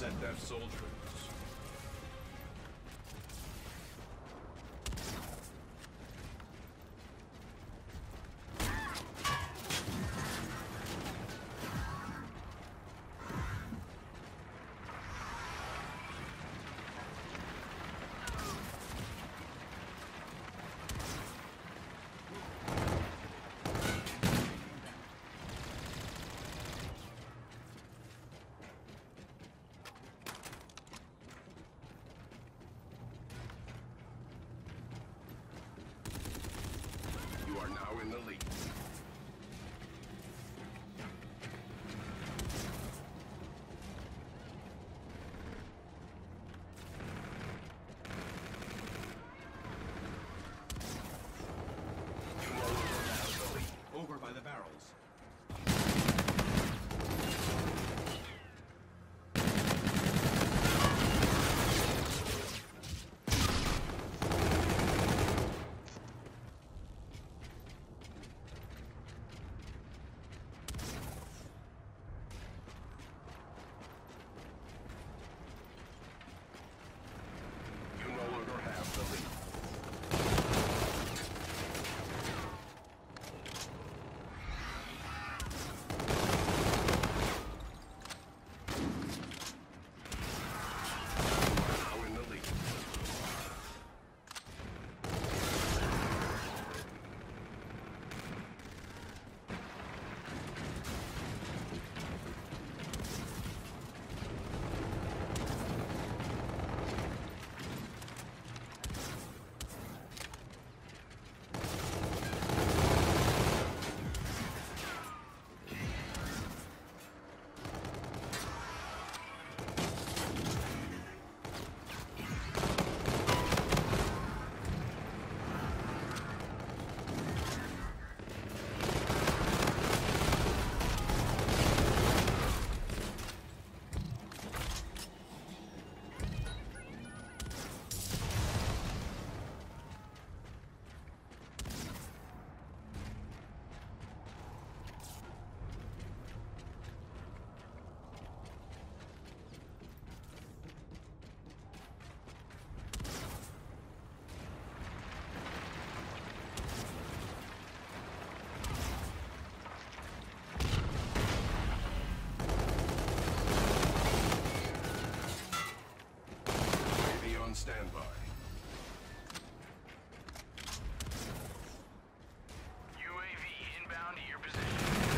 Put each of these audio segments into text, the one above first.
Set their soldiers. You are now in the lead. You are over the lead. Over by the barrels. You no longer have the lead. Now in the lead. Be on standby. UAV inbound to your position.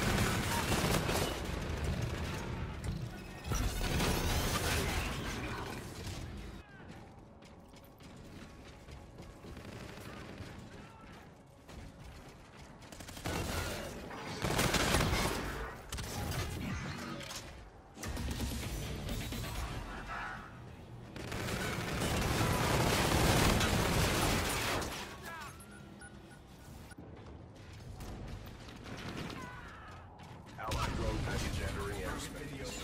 Allied drone package entering airspace.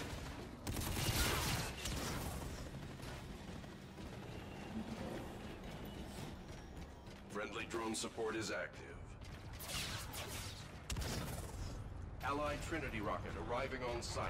Friendly drone support is active. Allied Trinity rocket arriving on site.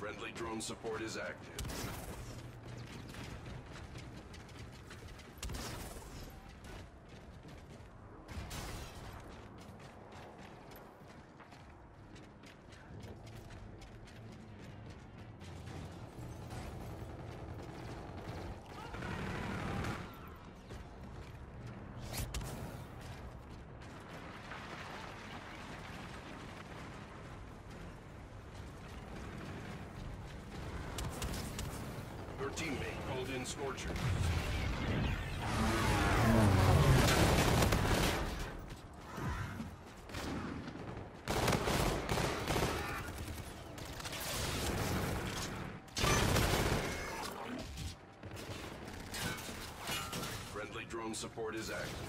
Friendly drone support is active. Your teammate called in Scorcher. Friendly drone support is active.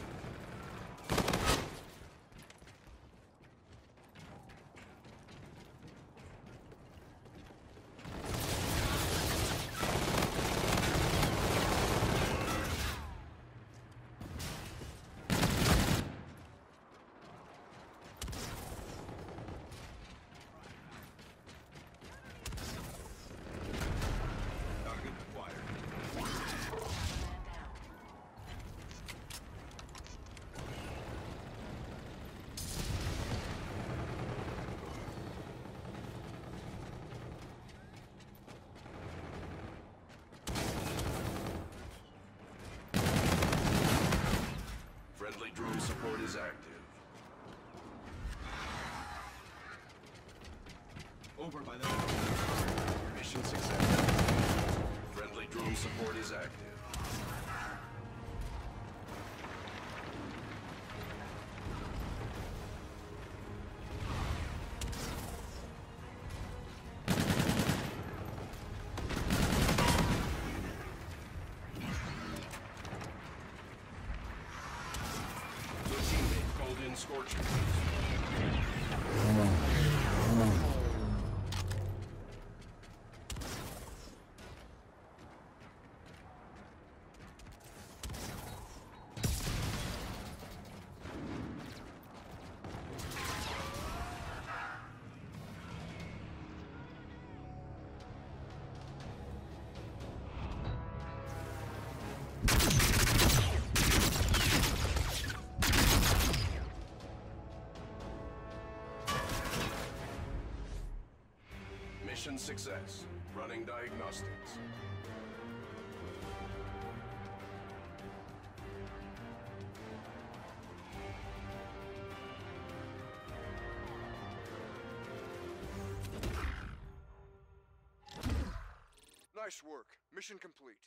Target acquired. Friendly drone support is active. Over by the mission success. Friendly drone support is active. Your teammate called in Scorcher. Mission success. Running diagnostics. Nice work. Mission complete.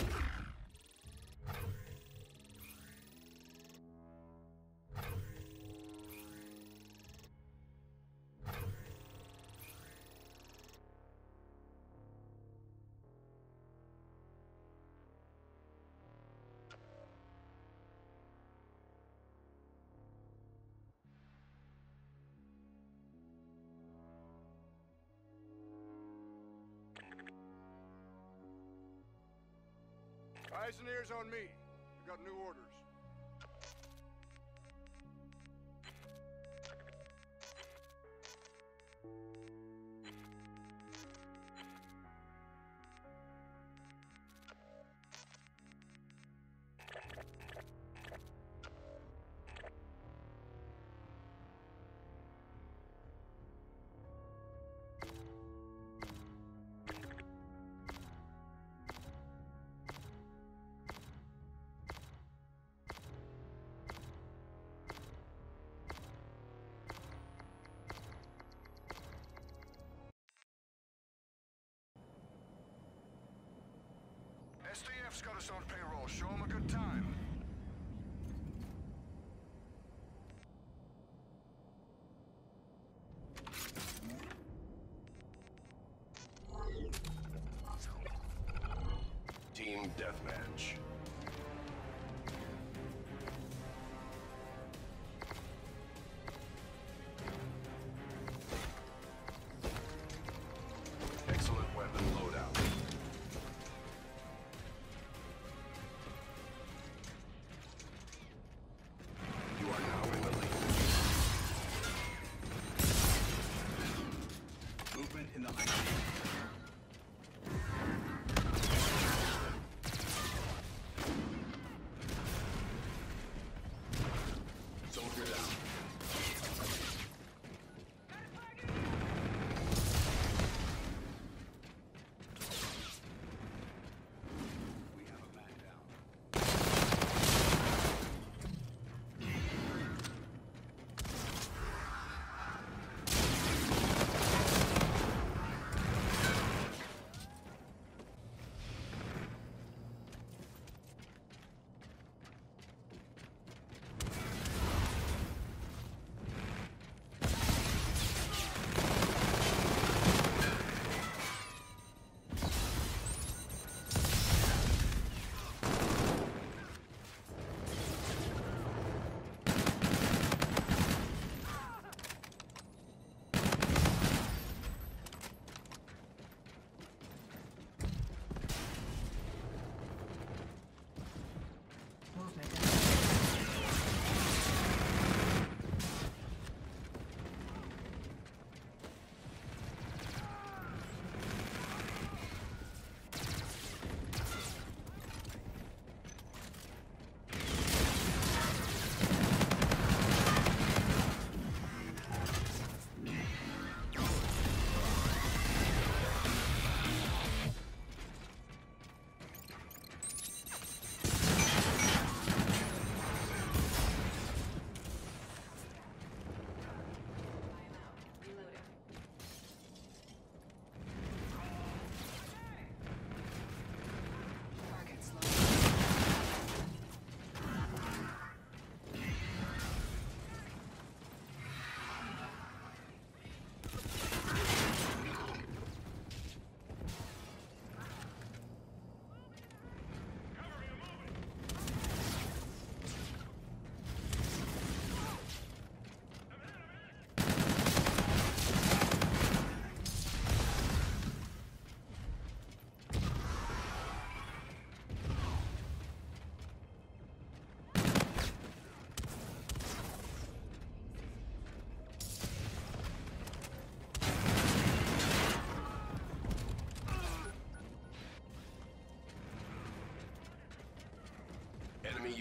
Eyes and ears on me. We got new orders. SDF's got us on payroll. Show them a good time. Team deathmatch. Excellent weapon loadout. You are now in the lead. Movement in the high.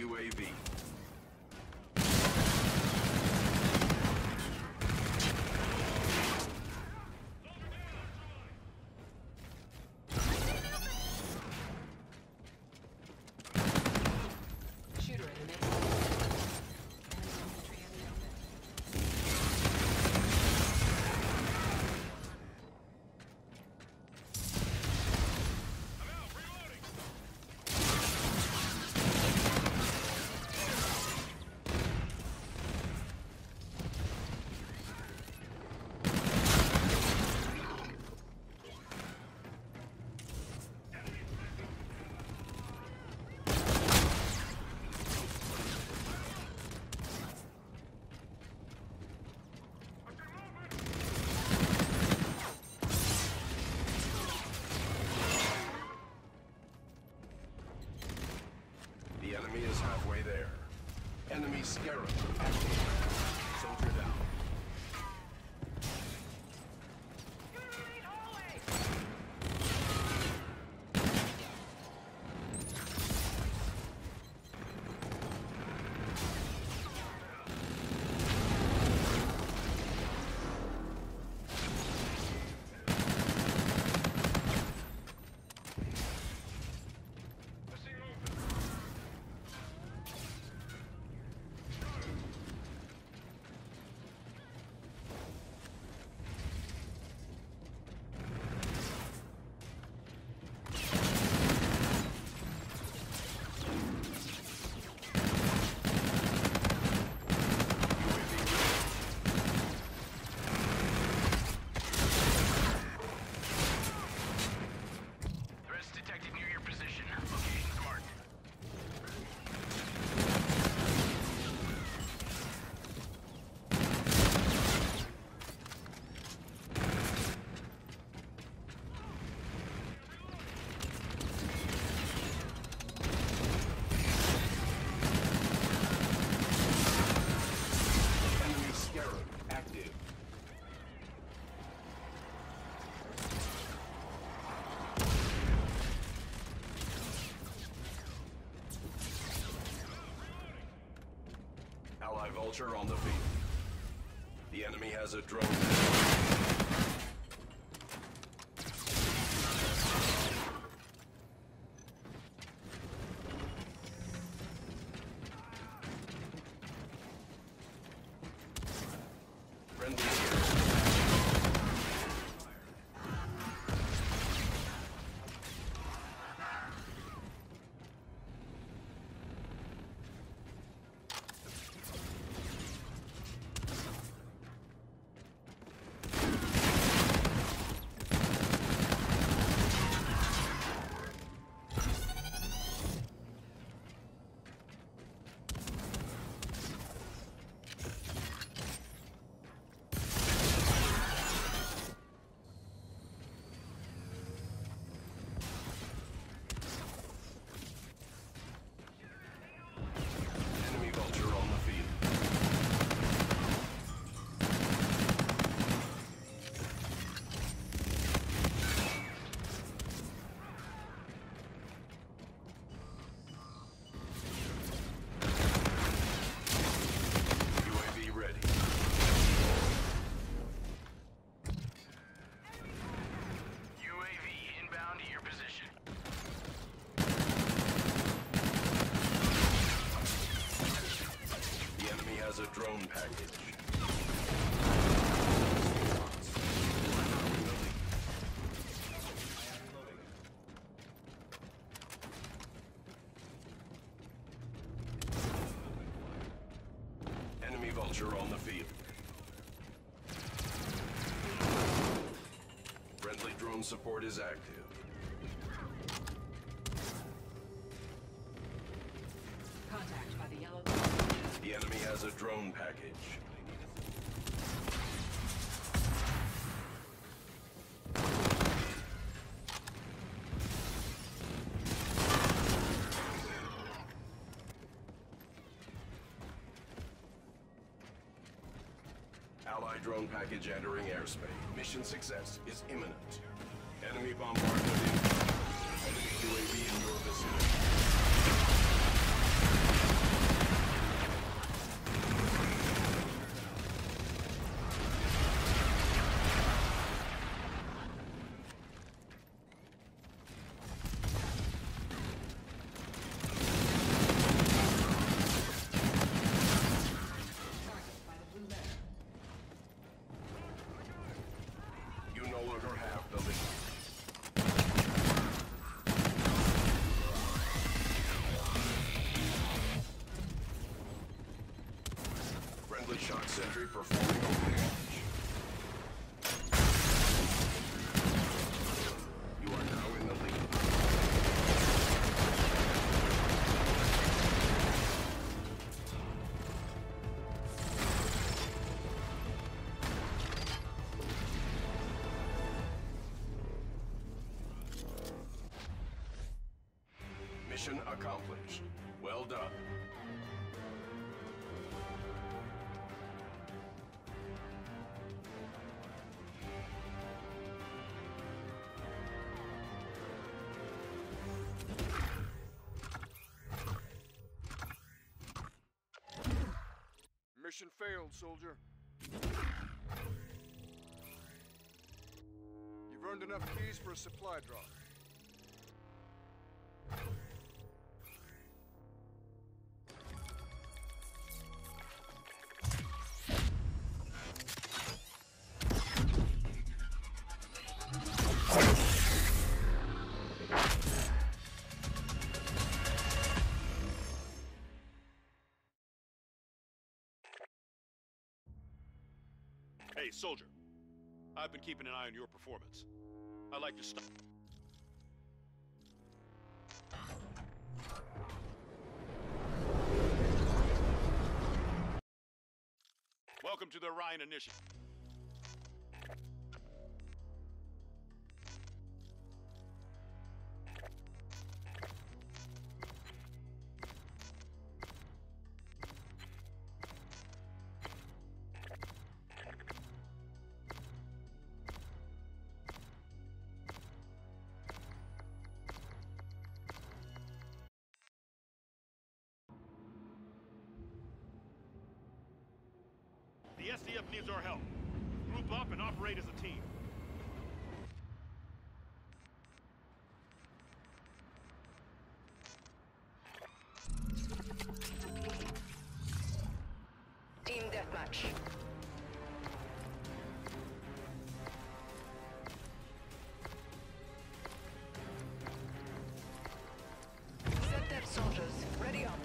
UAV. Shooter in the mix. Infantry in the open. The enemy is halfway there. Enemy Scarab active. Soldier down. Threats detected near your position. Locations marked. Enemy Scarab active. Ally Vulture on the field. The enemy has a drone. Friendly here. Enemy Vulture on the field. UAV ready. UAV inbound to your position. The enemy has a drone package. Enemy Vulture on the field. Friendly drone support is active. Contact by the yellow. The enemy has a drone package. Allied drone package entering airspace. Mission success is imminent. Enemy bombardment in. Enemy UAV in your vicinity. Shock sentry performing overhead. You are now in the lead. Mission accomplished. Well done. Mission failed, soldier. You've earned enough keys for a supply drop. Hey, soldier. I've been keeping an eye on your performance. I'd like to stop. Welcome to the Orion Initiative. The SDF needs our help. Group up and operate as a team. Team deathmatch. Set that soldiers. Ready up.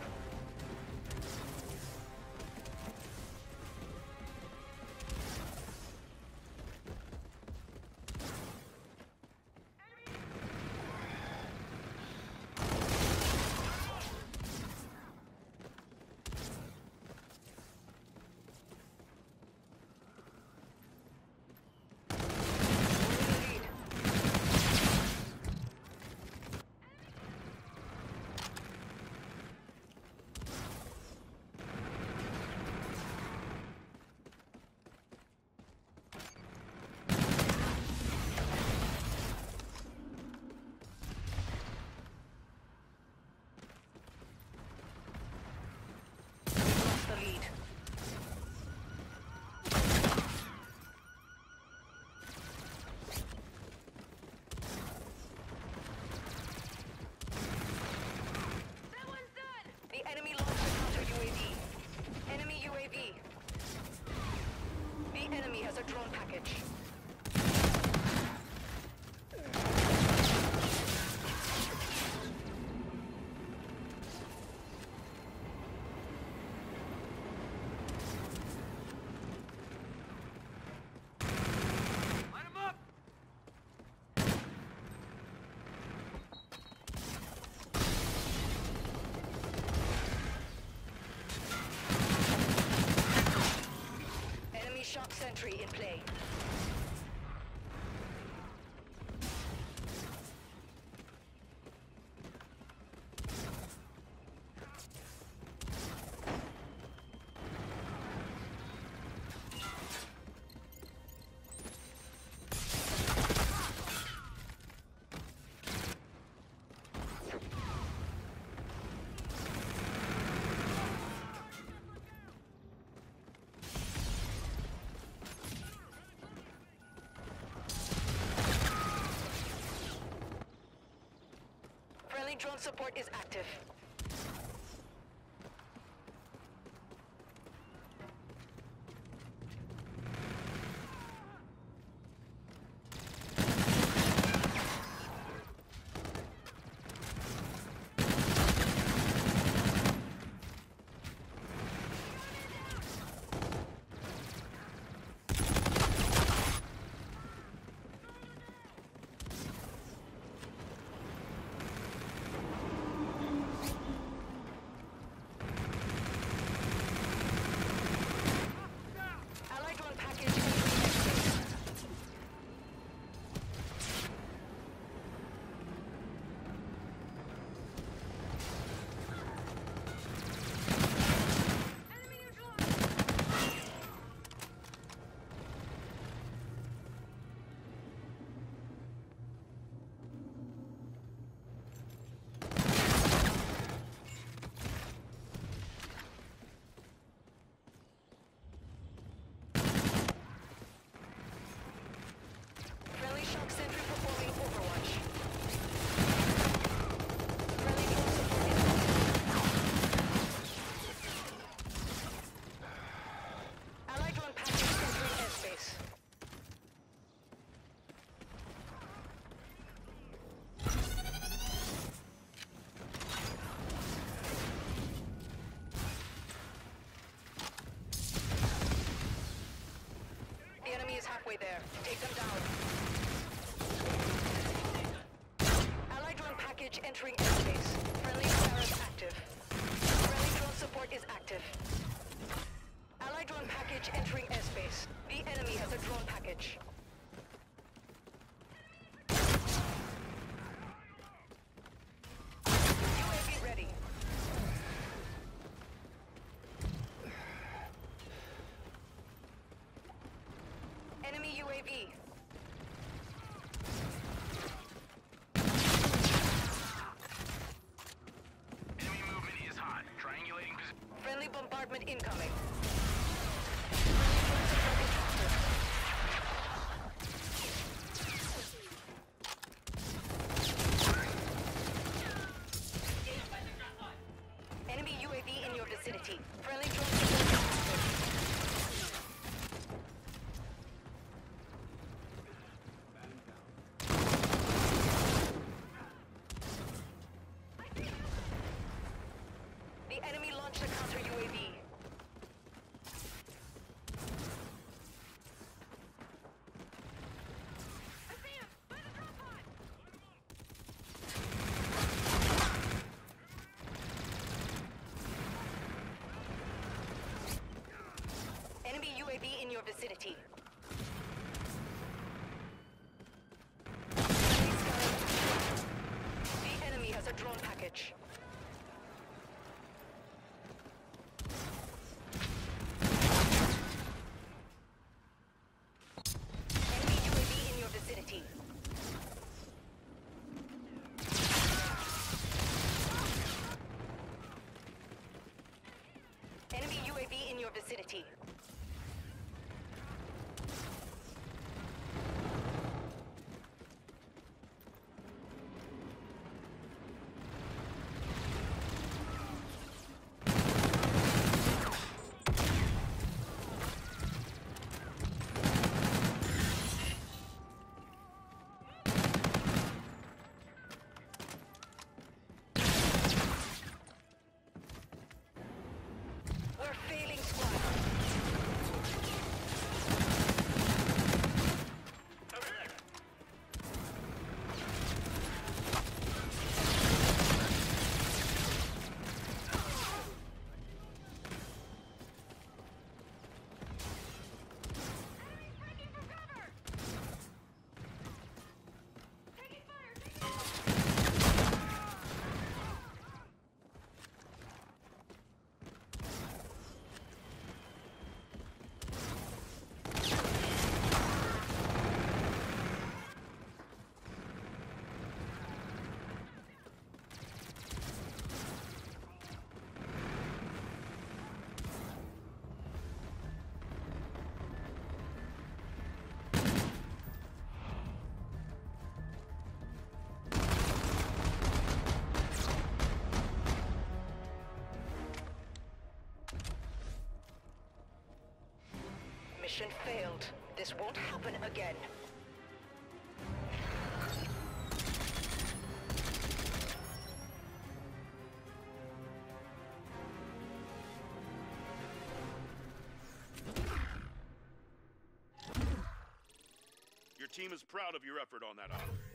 The lead. That one's done. The enemy launched a counter UAV. Enemy UAV. The enemy has a drone package. Enemy shock sentry in play. Friendly drone support is active. halfway there. Take them down. Allied drone package entering airspace. Friendly Scarab active. Friendly drone support is active. Allied drone package entering airspace. The enemy has a drone package. UAV ready. Enemy UAV. Enemy movement is hot. Triangulating position. Friendly bombardment incoming. Enemy UAV in your vicinity. Friendly drone support active. The enemy launched a counter UAV. Enemy UAV in your vicinity. The enemy has a drone package. Enemy UAV in your vicinity. Enemy UAV in your vicinity. We're failing squad. Mission failed. This won't happen again. Your team is proud of your effort on that island.